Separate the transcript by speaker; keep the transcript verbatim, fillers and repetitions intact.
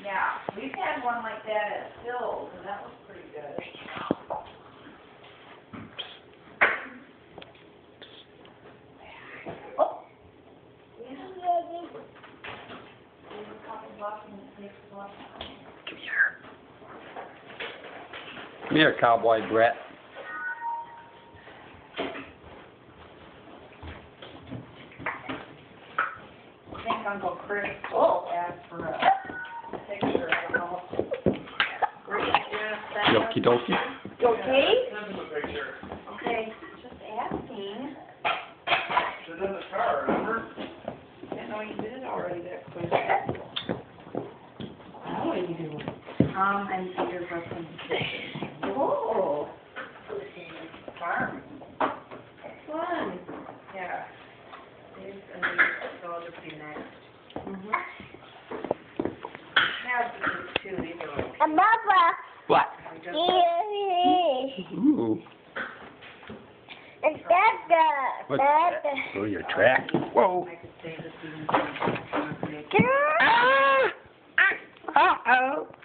Speaker 1: Yeah, we've had one like that at Phil's, and that was pretty good. Oh. Yeah. There's a couple bucks and it takes one.
Speaker 2: Come here. Come here, Cowboy Brett.
Speaker 1: I think Uncle Chris asked for a picture. I don't know.
Speaker 2: Okie dokie.
Speaker 1: You okay?
Speaker 3: Send him a picture.
Speaker 1: Okay, just asking.
Speaker 3: It's in the car, remember?
Speaker 1: I didn't know you did it already that quick. What are you doing? Um, I'm here for some pictures. Oh. Farm. Fun. Yeah. There's a new photography next. Mm-hmm. Have these two. These are okay.
Speaker 4: Mama.
Speaker 2: What?
Speaker 4: Yeah.
Speaker 2: Ooh.
Speaker 4: It's that
Speaker 2: What's
Speaker 4: that.
Speaker 2: that? Oh, your track. Whoa.
Speaker 1: I could say this even.
Speaker 4: Ah!
Speaker 2: Uh-oh.